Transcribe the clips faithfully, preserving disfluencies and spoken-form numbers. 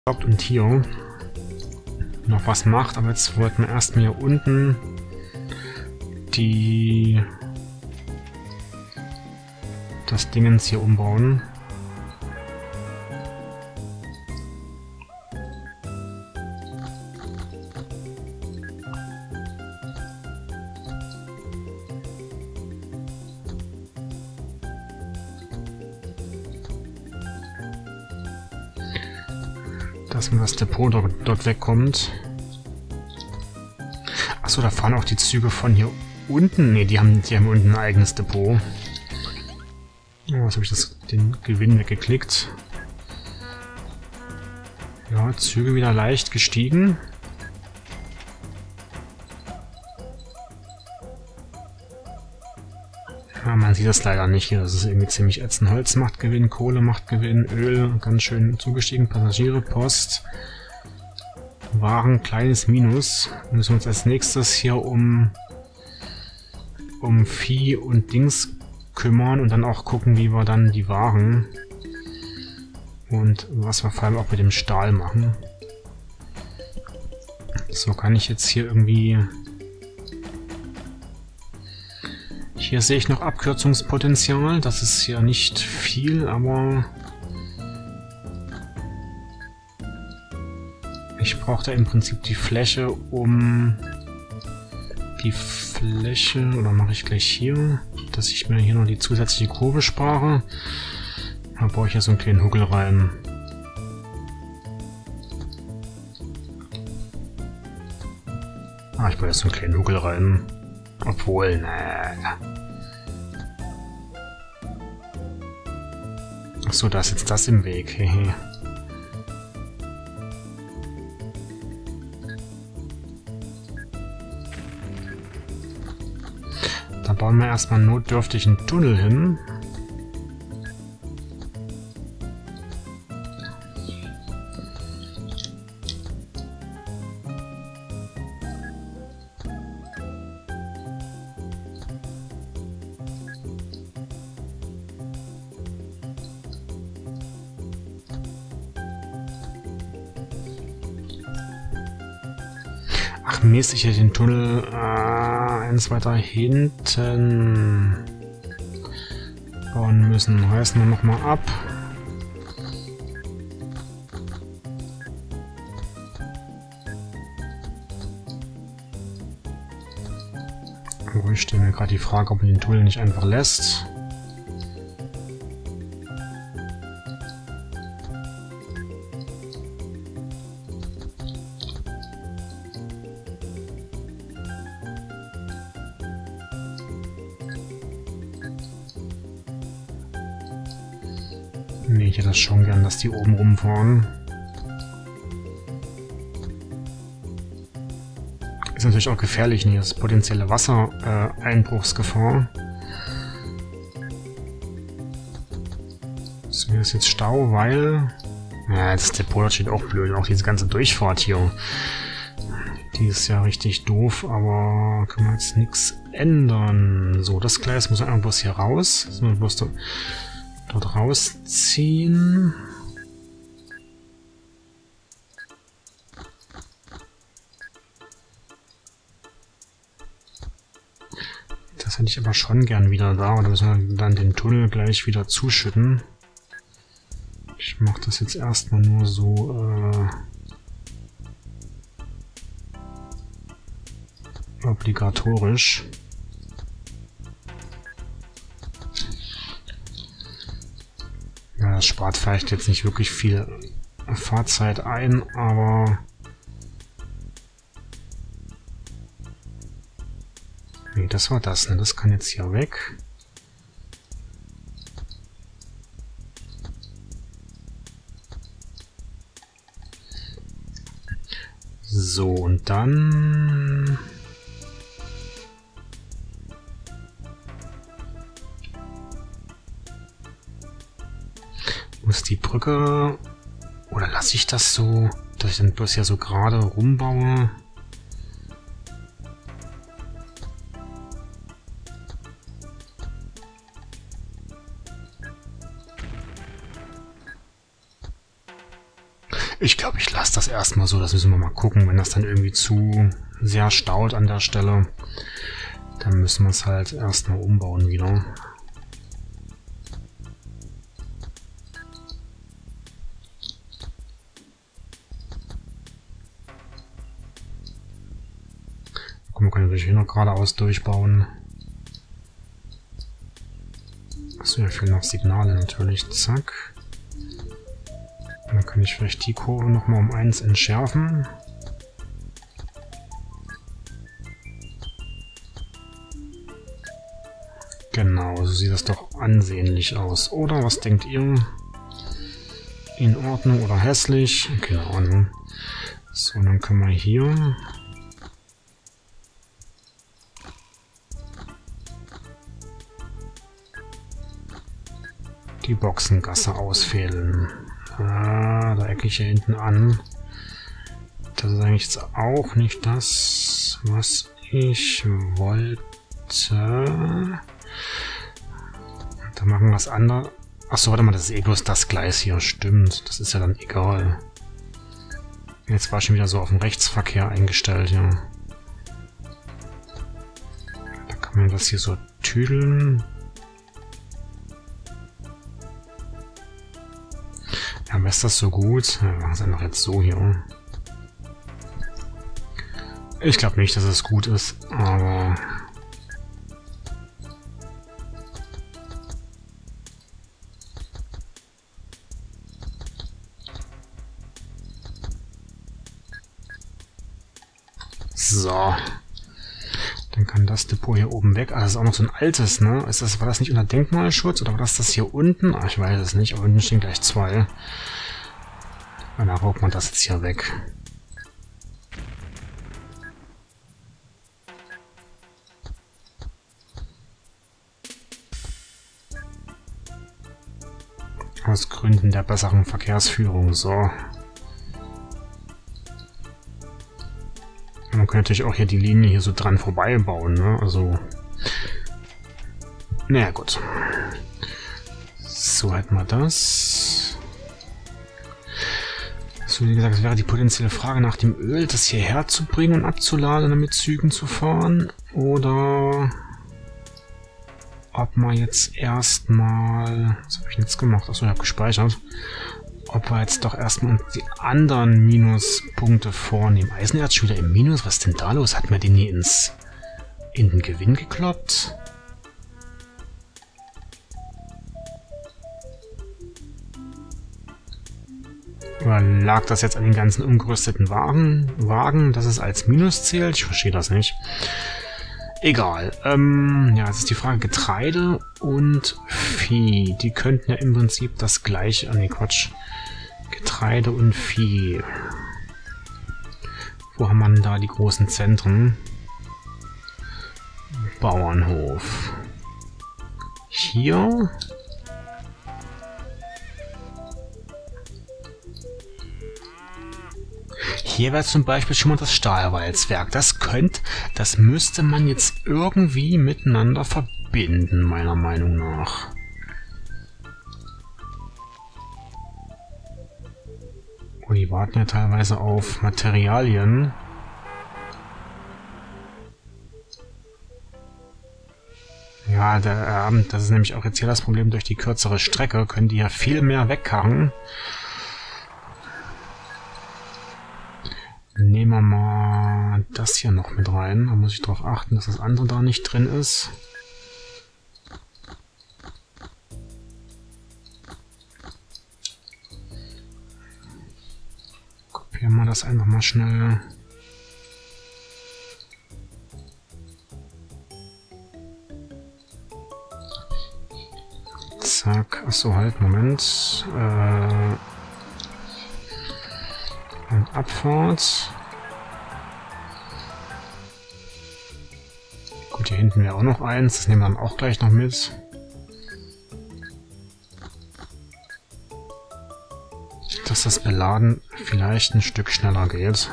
und hier noch was macht, aber jetzt wollten wir erstmal hier unten die das Dingens hier umbauen. Dass mir das Depot dort, dort wegkommt. Achso, da fahren auch die Züge von hier unten. Ne, die haben, die haben unten ein eigenes Depot. Oh, was habe ich das, den Gewinn weggeklickt? Ja, Züge wieder leicht gestiegen. Ja, man sieht das leider nicht hier. Das ist irgendwie ziemlich ätzend. Holz macht Gewinn, Kohle macht Gewinn, Öl ganz schön zugestiegen, Passagiere, Post, Waren, kleines Minus. Wir müssen uns als nächstes hier um, um Vieh und Dings kümmern und dann auch gucken, wie wir dann die Waren und was wir vor allem auch mit dem Stahl machen. So, kann ich jetzt hier irgendwie... Hier sehe ich noch Abkürzungspotenzial. Das ist ja nicht viel, aber ich brauche da im Prinzip die Fläche, um die Fläche, oder mache ich gleich hier, dass ich mir hier noch die zusätzliche Kurve spare. Da baue ich ja so einen kleinen Huckel rein. Ah, ich baue jetzt so einen kleinen Huckel rein. Obwohl, ne. Achso, da ist jetzt das im Weg. Hehe. Da bauen wir erstmal notdürftig einen Tunnel hin. Ach Mist, ich hätte den Tunnel äh, eins weiter hinten bauen müssen. Reißen wir nochmal ab. Oh, ich stelle mir gerade die Frage, ob man den Tunnel nicht einfach lässt. Nee, ich hätte das schon gern, dass die oben rumfahren. Ist natürlich auch gefährlich, hier ist potenzielle Wassereinbruchsgefahr. So, hier ist jetzt Stau, weil... Ja, das Depot steht auch blöd. Auch diese ganze Durchfahrt hier. Die ist ja richtig doof, aber können wir jetzt nichts ändern. So, das Gleis muss einfach bloß hier raus. Das müssen wir bloß dort, dort rausziehen. Das hätte ich aber schon gern wieder da. Oder müssen wir dann den Tunnel gleich wieder zuschütten. Ich mache das jetzt erstmal nur so äh, obligatorisch. Ja, das spart vielleicht jetzt nicht wirklich viel Fahrzeit ein, aber nee, das war das, ne? Das kann jetzt hier weg. So, und dann... muss die Brücke... Oder lasse ich das so, dass ich dann bloß ja so gerade rumbaue? Ich glaube, ich lasse das erstmal so. Das müssen wir mal gucken. Wenn das dann irgendwie zu sehr staut an der Stelle, dann müssen wir es halt erstmal umbauen wieder. Guck, man kann natürlich hier noch geradeaus durchbauen. Achso, hier fehlen noch Signale natürlich. Zack. Dann kann ich vielleicht die Kurve nochmal um eins entschärfen. Genau, so sieht das doch ansehnlich aus. Oder was denkt ihr? In Ordnung oder hässlich? Keine Ahnung. So, dann können wir hier die Boxengasse ausfädeln. Ah, da ecke ich hier hinten an. Das ist eigentlich jetzt auch nicht das, was ich wollte. Da machen wir was anderes. Achso, warte mal, das ist eh bloß das Gleis hier. Stimmt, das ist ja dann egal. Jetzt war ich schon wieder so auf den Rechtsverkehr eingestellt, ja. Da kann man das hier so tüdeln. Ja, aber ist das so gut? Ja, wir machen es einfach jetzt so hier. Ich glaube nicht, dass es gut ist, aber... So. Dann kann das Depot hier oben weg. Ah, das ist auch noch so ein altes, ne? Ist das, war das nicht unter Denkmalschutz oder war das das hier unten? Ah, ich weiß es nicht, aber unten stehen gleich zwei. Und dann raubt man das jetzt hier weg. Aus Gründen der besseren Verkehrsführung. So. Man kann natürlich auch hier die Linie hier so dran vorbei bauen, ne? Also. Naja, gut. So hätten wir das. So, wie gesagt, es wäre die potenzielle Frage nach dem Öl, das hierher zu bringen und abzuladen und mit Zügen zu fahren. Oder ob man jetzt erstmal... Was habe ich jetzt gemacht? Achso, ich habe gespeichert. Ob wir jetzt doch erstmal die anderen Minuspunkte vornehmen. Eisenerz schon wieder im Minus? Was ist denn da los? Hat man den nie ins, in den Gewinn gekloppt? Oder lag das jetzt an den ganzen umgerüsteten Wagen, Wagen, dass es als Minus zählt? Ich verstehe das nicht. Egal. Ähm, ja, jetzt ist die Frage Getreide und Vieh. Die könnten ja im Prinzip das gleiche... Ah, nee, Quatsch. Getreide und Vieh. Wo haben wir denn da die großen Zentren? Bauernhof. Hier. Hier wäre zum Beispiel schon mal das Stahlwalzwerk. Das könnte, das müsste man jetzt irgendwie miteinander verbinden, meiner Meinung nach. Oh, die warten ja teilweise auf Materialien. Ja, der, äh, das ist nämlich auch jetzt hier das Problem. Durch die kürzere Strecke können die ja viel mehr wegkarren. Nehmen wir mal das hier noch mit rein. Da muss ich darauf achten, dass das andere da nicht drin ist. Kopieren wir das einfach mal schnell. Zack. Achso, halt, Moment. Äh... Und Abfahrt. Gut, hier hinten wäre auch noch eins. Das nehmen wir dann auch gleich noch mit. Dass das Beladen vielleicht ein Stück schneller geht.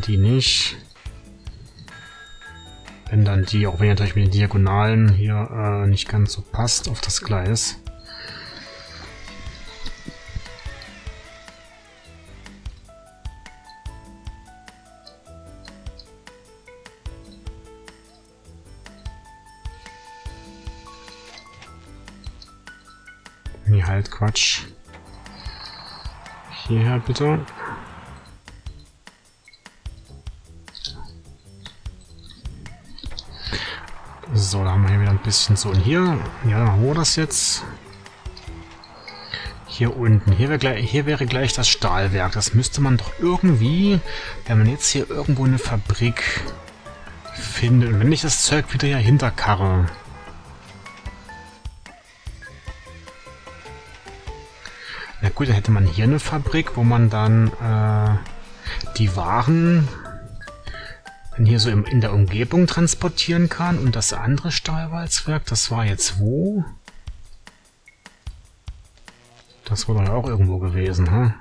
die nicht. Wenn dann die, auch wenn natürlich mit den Diagonalen hier äh, nicht ganz so passt auf das Gleis. Nee, halt Quatsch. Hierher bitte. So, da haben wir hier wieder ein bisschen so. Und hier, ja, wo das jetzt? Hier unten. Hier wäre gleich, hier wäre gleich das Stahlwerk. Das müsste man doch irgendwie, wenn man jetzt hier irgendwo eine Fabrik findet. Und wenn ich das Zeug wieder hier hinterkarre. Na gut, dann hätte man hier eine Fabrik, wo man dann äh, die Waren dann hier so im, in der Umgebung transportieren kann. Und das andere Stahlwalzwerk, das war jetzt wo? Das war doch auch irgendwo gewesen, hm?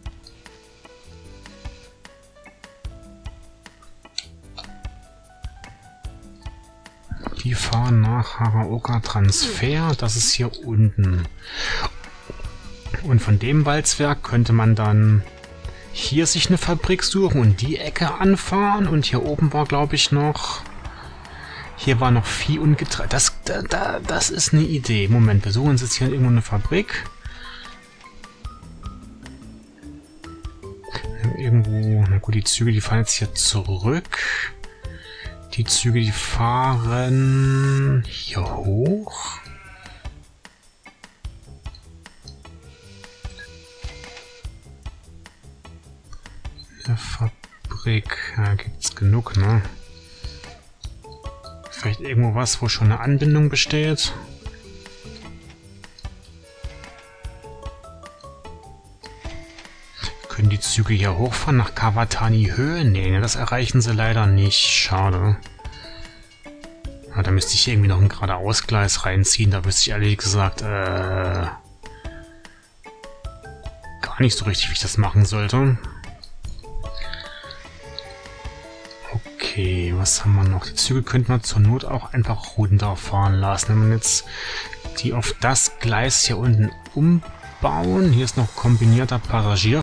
Die fahren nach Haraoka Transfer, das ist hier unten. Und von dem Walzwerk könnte man dann hier sich eine Fabrik suchen und die Ecke anfahren. Und hier oben war, glaube ich, noch... Hier war noch Vieh und Getreide. Das, da, da, das ist eine Idee. Moment, wir suchen uns jetzt hier irgendwo eine Fabrik. Irgendwo... Na gut, die Züge, die fahren jetzt hier zurück. Die Züge, die fahren hier hoch. Der Fabrik, ja, gibt's genug, ne? Vielleicht irgendwo was, wo schon eine Anbindung besteht. Können die Züge hier hochfahren nach Kawatani Höhe? Nee, das erreichen sie leider nicht. Schade. Ja, da müsste ich irgendwie noch ein Geradeausgleis reinziehen. Da wüsste ich ehrlich gesagt äh, gar nicht so richtig, wie ich das machen sollte. Okay, was haben wir noch? Die Züge könnten wir zur Not auch einfach runterfahren lassen. Wenn wir jetzt die auf das Gleis hier unten umbauen. Hier ist noch kombinierter Passagier.